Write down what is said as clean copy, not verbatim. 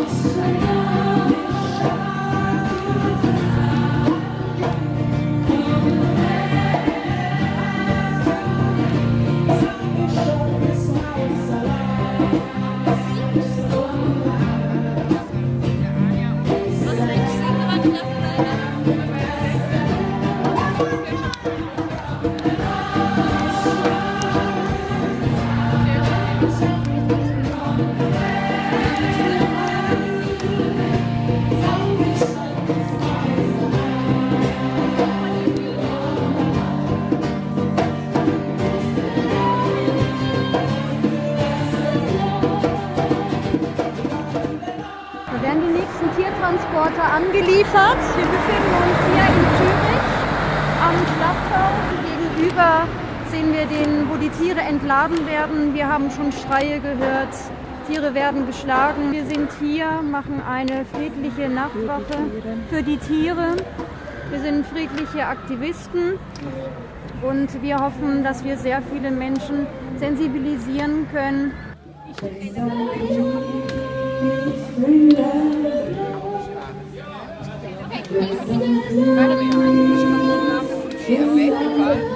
Tiertransporter angeliefert. Wir befinden uns hier in Zürich am Schlachthaus. Gegenüber sehen wir wo die Tiere entladen werden. Wir haben schon Schreie gehört. Tiere werden geschlagen. Wir sind hier, machen eine friedliche Nachtwache für die Tiere. Wir sind friedliche Aktivisten und wir hoffen, dass wir sehr viele Menschen sensibilisieren können. Auf jeden Fall.